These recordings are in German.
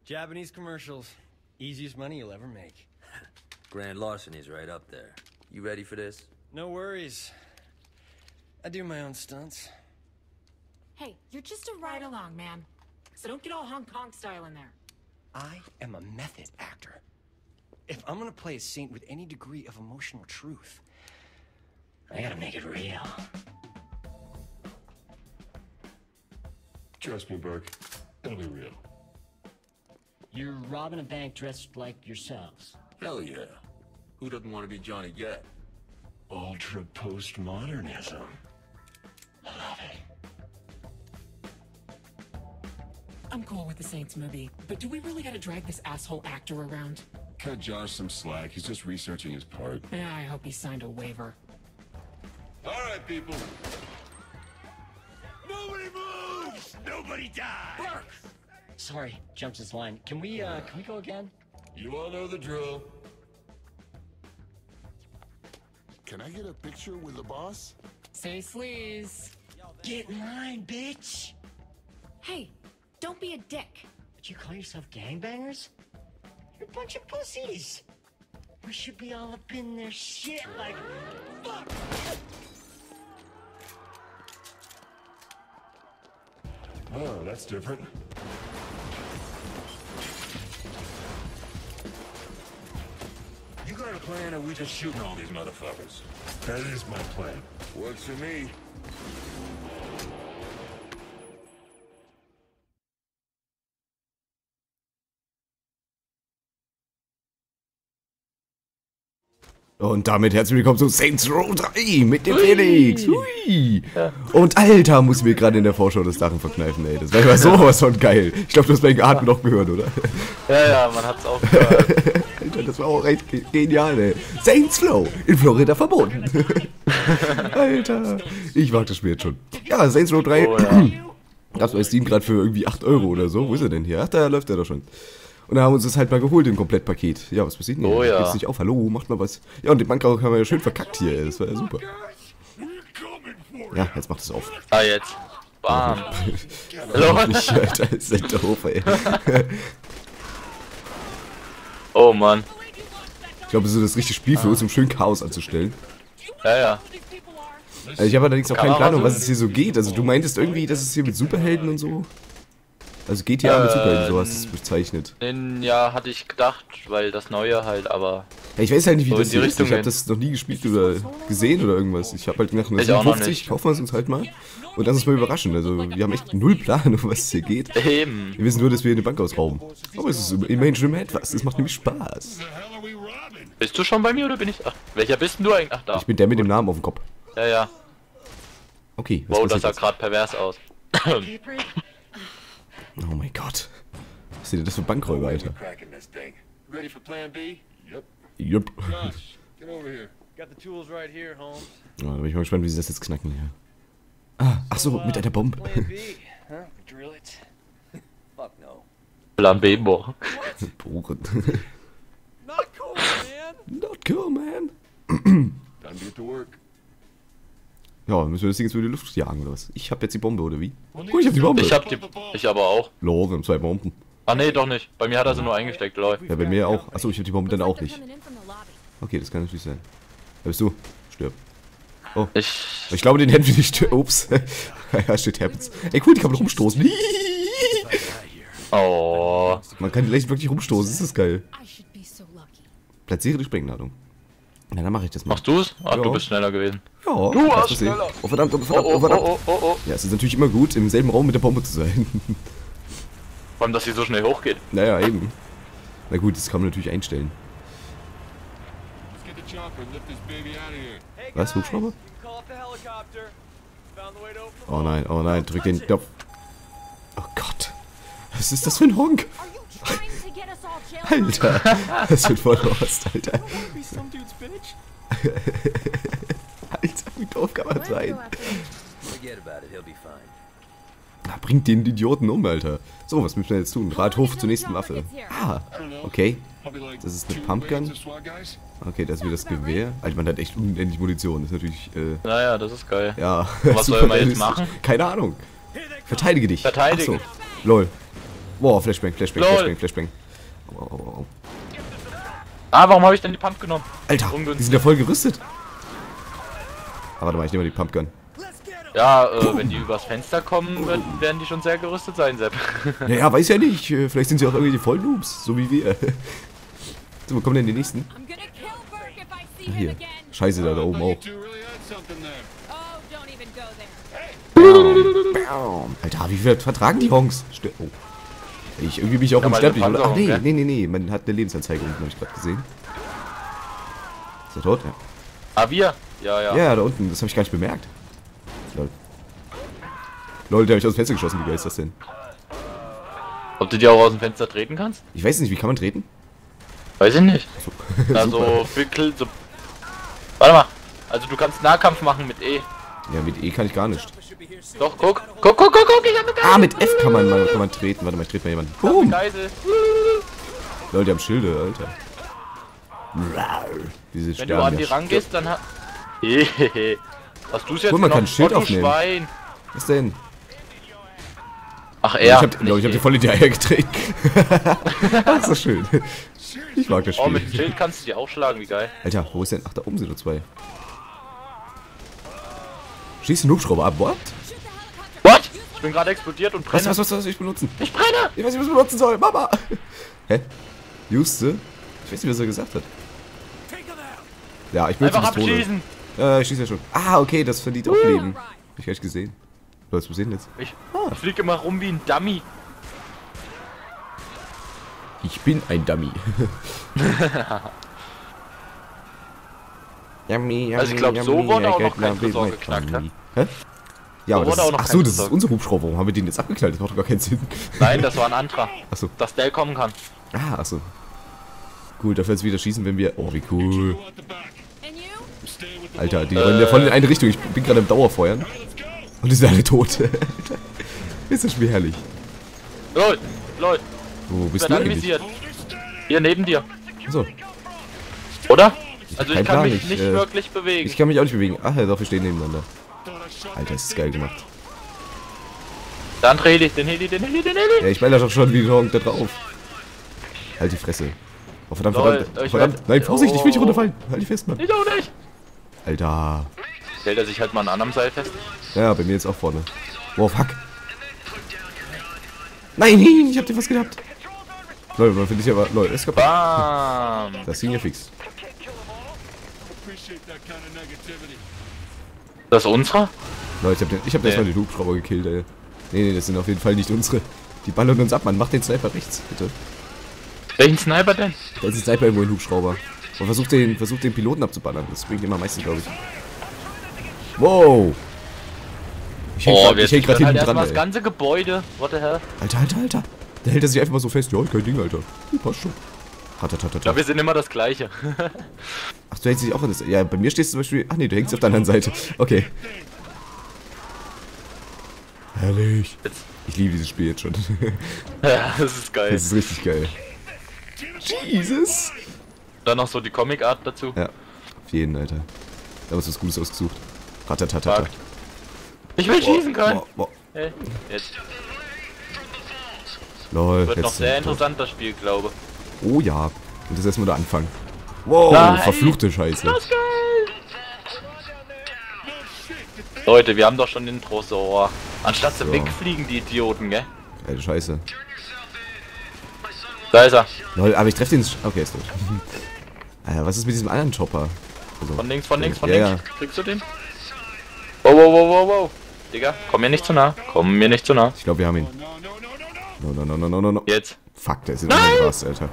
Japanese commercials. Easiest money you'll ever make. Grand larceny's right up there. You ready for this? No worries. I do my own stunts. Hey, you're just a ride-along, man. So don't get all Hong Kong style in there. I am a method actor. If I'm gonna play a saint with any degree of emotional truth, I gotta make it real. Trust me, Burke. It'll be real. You're robbing a bank dressed like yourselves. Hell yeah. Who doesn't want to be Johnny Gat? Ultra postmodernism. I love it. I'm cool with the Saints movie, but do we really gotta drag this asshole actor around? Cut Josh some slack. He's just researching his part. Yeah, I hope he signed a waiver. All right, people. Nobody moves! Nobody dies! Sorry, jumped his line. Can we go again? You all know the drill. Can I get a picture with the boss? Say sleaze. Get in line, bitch! Hey, don't be a dick. But you call yourself gangbangers? You're a bunch of pussies! We should be all up in their shit like... Fuck! Oh, that's different. You got a plan, or we just shooting all these motherfuckers? That is my plan. Works for me. Und damit herzlich willkommen zu Saints Row 3 mit dem Felix. Hui. Ja. Und Alter, muss mir gerade in der Vorschau das Lachen verkneifen, ey. Das war immer sowas von geil. Ich glaube, du hast mein Atmen noch gehört, oder? Ja, man hat's auch gehört. Alter, das war auch echt genial, ey. Saints Row in Florida verboten. Alter, ich mag das Spiel jetzt schon. Ja, Saints Row 3. Oh, ja. Gab's bei Steam gerade für irgendwie 8 € oder so. Wo ist er denn hier? Ach, da läuft er doch schon. Und dann haben wir uns das halt mal geholt im Komplettpaket. Ja, was passiert denn hier? Oh ja. Geht's nicht auf? Hallo, macht mal was. Ja, und den Bankraub haben wir ja schön verkackt hier, ey. Das war ja super. Ja, jetzt macht es auf. Ah, jetzt. Bam. Hallo. Nicht, Alter, ist echt doof, ey. Oh, Mann. Ich glaube, das ist das richtige Spiel für uns, um schön Chaos anzustellen. Ja. Also ich habe allerdings auch keine Plan, um was es hier so geht. Also du meintest irgendwie, dass es hier mit Superhelden und so... Also GTA mit Superhelden, so hast du es bezeichnet. Ja, hatte ich gedacht, weil das Neue halt, aber... Ja, ich weiß halt nicht, wie so das hier ist. Ich habe das noch nie gespielt oder gesehen oder irgendwas. Ich habe halt gedacht, na 57, kaufen wir es uns halt mal. Und lass uns mal überraschen. Also wir haben echt null Plan, um was es hier geht. Eben. Wir wissen nur, dass wir eine Bank ausrauben. Aber es ist immerhin schon mal etwas. Es macht nämlich Spaß. Bist du schon bei mir oder bin ich... Ach, welcher bist denn du eigentlich? Ach, da. Ich bin der mit dem Namen auf dem Kopf. Ja. Okay, was wow, das sah gerade pervers aus. Oh mein Gott. Was sind denn das für Bankräuber, Alter? Jupp. Da bin ich mal gespannt, wie sie das jetzt knacken hier. Ah, ach so, mit einer Bombe. Plan B, boah. Bohren. Not cool, man. Not cool, man. Time to get to work. Ja, müssen wir das Ding jetzt über die Luft jagen, oder was? Ich hab jetzt die Bombe, oder wie? Oh, ich hab die Bombe. Ich aber auch. Lol, wir haben 2 Bomben. Ah, nee, doch nicht. Bei mir hat er sie nur eingesteckt, lol. Ja, bei mir auch. Achso, ich hab die Bombe dann auch nicht. Okay, das kann natürlich sein. Da bist du. Stirb. Oh. Ich glaube, den hätten wir nicht sterben. Ups. Ja, shit happens. Ey, cool, die kann man rumstoßen. Oh. Man kann die leicht wirklich rumstoßen, das ist geil. Platziere die Sprengladung. Na, dann mach ich das mal. Machst du's? Ah, ja. Du bist schneller gewesen. Ja, du warst schneller. Oh verdammt, oh verdammt, oh verdammt. Oh. Ja, es ist natürlich immer gut, im selben Raum mit der Bombe zu sein. Vor allem, dass sie so schnell hochgeht. Naja, eben. Na gut, das kann man natürlich einstellen. Was, Hubschrauber? Oh nein, drück den Knopf. Oh Gott. Was ist das für ein Honk? Alter, das wird voll Horst, Alter. Alter, wie doof kann man sein? Ah, bringt den Idioten um, Alter. So, was müssen wir jetzt tun? Radhof zur nächsten Waffe. Ah, okay. Das ist eine Pumpgun. Okay, das ist wieder das Gewehr. Alter, man hat echt unendlich Munition. Das ist natürlich, Naja, das ist geil. Ja. Und was soll man jetzt machen? Keine Ahnung. Verteidige dich. Verteidigen. Ach so. Lol. Boah, Flashbang, Flashbang, Lol. Flashbang, Flashbang. Oh. Ah, warum habe ich denn die Pump genommen? Alter, Ungünstig. die sind ja voll gerüstet. Aber warte mal, ich nehme mal die Pumpgun. Ja, wenn die übers Fenster kommen, werden die schon sehr gerüstet sein, Sepp. Naja, weiß ja nicht. Vielleicht sind sie auch irgendwelche Vollnoobs, so wie wir. So, wo kommen denn die nächsten? I'm gonna kill Burke if I see him Hier. again. Scheiße, da oben auch. You really had something there. Oh, don't even go there. Bam. Alter, wie viel vertragen die Honks? Oh. Irgendwie bin ich auch Ja, unsterblich, meine oder? Ach, Panzerung, nee. Man hat eine Lebensanzeige unten, habe ich gerade gesehen. Ist er tot? Ja. Ah, wir? Ja. Ja, da unten. Das habe ich gar nicht bemerkt. Lol, der habe ich aus dem Fenster geschossen. Wie geil ist das denn? Ob du die auch aus dem Fenster treten kannst? Ich weiß nicht, wie kann man treten? Weiß ich nicht. So. Also, so. Warte mal. Also, du kannst Nahkampf machen mit E. Ja, mit E kann ich gar nicht. Doch, guck, ich hab eine Geisel. Ah, mit F kann man treten. Warte mal, ich trete mal jemanden. Boom! Geisel. Lol, die haben Schilde, Alter. Diese Wenn du an die rangehst, dann hast du es jetzt Guck mal, man kann genommen? ein Schild Otto aufnehmen. Schwein. Was denn? Ach, Ich er. hab dir voll in die Eier getreten. Ach, so schön. Ich mag das Oh, mit dem Spiel. Schild kannst du die auch schlagen, wie geil. Alter, wo ist denn? Ach, da oben sind nur zwei. Schieß den Hubschrauber ab, what? What? Ich bin gerade explodiert und brenne. Was ich benutzen? Ich brenne! Ich weiß nicht, was ich benutzen soll. Mama! Hä? Juste? Ich weiß nicht, was er gesagt hat. Ja, ich benutze Einfach Pistole. abschießen! Ich schieße ja schon. Ah, okay, das verliert auch Leben. Hab ich gar nicht gesehen. Leute, wo sehen jetzt? Ich fliege immer rum wie ein Dummy. Ich bin ein Dummy. Yummy, Also ich glaub, so wurde auch noch kein Tresor geknackt, Hä? Ja, aber wurde das auch ist, noch ach kein so, das ist Tresor. unser Hubschrauber. Warum haben wir den jetzt abgeknallt? Das macht doch gar keinen Sinn. Nein, das war ein anderer. Ach so. Dass der kommen kann. Ah, ach so. Cool, dafür jetzt wieder schießen, wenn wir... Oh, wie cool. At the back. And you? Stay with the Alter, die rennen ja voll in eine Richtung. Ich bin gerade im Dauerfeuern. Und die sind alle tot. Alter. Ist das Spiel herrlich. Lol, Wo ich bist bin du eigentlich? anvisiert. Hier neben dir. Achso, Oder? Also kein ich kann Plan, mich nicht wirklich bewegen. ich kann mich auch nicht bewegen. Ach ja, doch, wir stehen nebeneinander. Alter, ist das geil gemacht. Der andere Heli, den Heli. Ja, ich meine doch schon wie Honk da drauf. Halt die Fresse. Oh, verdammt, Lol, verdammt. ich Verdammt. werd- Nein, Vorsicht, ich will nicht Oh. runterfallen. Halt dich fest, Mann. Ich auch nicht. Alter. Stellt er sich halt mal an anderem Seil fest. Ja, bei mir jetzt auch vorne. Wow, fuck. Nein, ich hab den fast gehabt. Leute, man finde ich aber... Leute, ist kaputt. Bam. Das ging ja fix. appreciate that kind of negativity. Das ist unserer? Leute, ich hab erstmal den Hubschrauber gekillt, ey. Nee, das sind auf jeden Fall nicht unsere. Die ballern uns ab, man. Macht den Sniper rechts, bitte. Welchen Sniper denn? Da ist ein Sniper irgendwo, ein Hubschrauber. Und versucht den Piloten abzuballern. Das bringt immer meistens, glaube ich. Wow! Ich häng grad wir hinten halt dran, erstmal das ey. ganze Gebäude. What the hell? Alter. Da hält er sich einfach mal so fest. Ja, kein Ding, Alter. Passt schon. Ja, wir sind immer das Gleiche. Ach, du hältst dich auch an das... Ja, bei mir stehst du zum Beispiel... Ach nee, du hängst auf der anderen Seite. Okay. Herrlich. Jetzt. Ich liebe dieses Spiel jetzt schon. Ja, das ist geil. Das ist richtig geil. Jesus. Dann noch so die Comic-Art dazu. Ja, auf jeden, Alter. Da haben wir was Gutes ausgesucht. Ratatata. Fuck. Ich will schießen können. Boah. Hey, jetzt Lol, wird noch jetzt sehr sind wir tot. interessant das Spiel, glaube ich. Oh ja. Und das ist erstmal der Anfang. Wow, Nein. verfluchte Scheiße. Das ist geil. Leute, wir haben doch schon den Tresor. Anstatt sie wegfliegen, die Idioten, gell? Geile Scheiße. Da ist er. Lol, aber ich treffe den... Okay, ist tot. Alter, was ist mit diesem anderen Chopper? Also, Von links, von links. Ja. Kriegst du den? Wow. Digga, komm mir nicht zu nah. Ich glaube, wir haben ihn. No. Jetzt. Fuck, der ist in der Gras, Alter.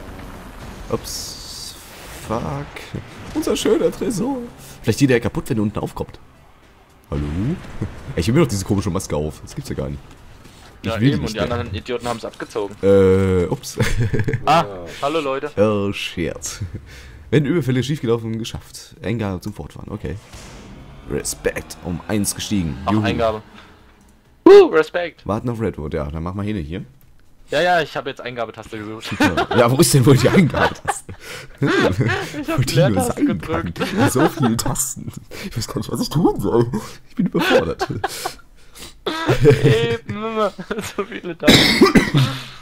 Ups. Fuck. Unser schöner Tresor. Vielleicht geht der kaputt, wenn er unten aufkommt. Hallo? Ey, ich habe mir noch diese komische Maske auf. Das gibt's ja gar nicht. Ich Ja, will eben, nicht und die mehr. anderen Idioten haben es abgezogen. Ups. Ah, hallo Leute. Verschert. Wenn Überfälle schiefgelaufen, geschafft. Eingabe zum Fortfahren, okay. Respekt, um 1 gestiegen. Ach, Juhu. Eingabe. Respekt. Warten auf Redwood, ja, dann mach mal hier. Ja, ich habe jetzt Eingabetaste gesucht. Ja, wo ist denn wohl die Eingabetaste? Ich habe die Leertaste gedrückt. So viele Tasten. Ich weiß gar nicht, was ich tun soll. Ich bin überfordert. Eben, so viele Tasten.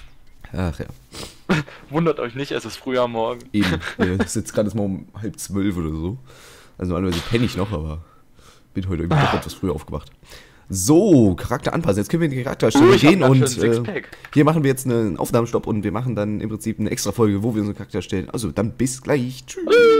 Ach ja. Wundert euch nicht, es ist früh am Morgen. Eben. Ich sitze gerade mal um 11:30 oder so. Also normalerweise penne ich noch, aber bin heute irgendwie doch etwas früher aufgewacht. So, Charakter anpassen. Jetzt können wir in die Charakterstellung gehen und hier machen wir jetzt einen Aufnahmestopp und wir machen dann im Prinzip eine extra Folge, wo wir unseren Charakter stellen. Also dann bis gleich. Tschüss.